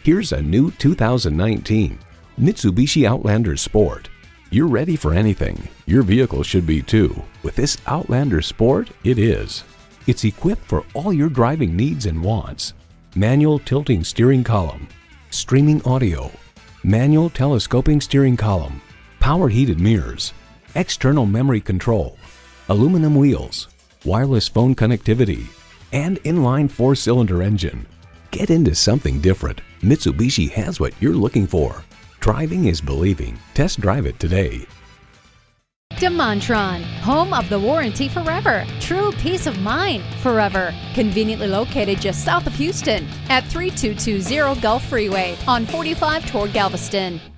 Here's a new 2019 Mitsubishi Outlander Sport. You're ready for anything. Your vehicle should be too. With this Outlander Sport, it is. It's equipped for all your driving needs and wants. Manual tilting steering column, streaming audio, manual telescoping steering column, power heated mirrors, external memory control, aluminum wheels, wireless phone connectivity, and inline 4-cylinder engine. Get into something different. Mitsubishi has what you're looking for. Driving is believing. Test drive it today. DeMontron, home of the warranty forever. True peace of mind forever. Conveniently located just south of Houston at 3220 Gulf Freeway on 45 toward Galveston.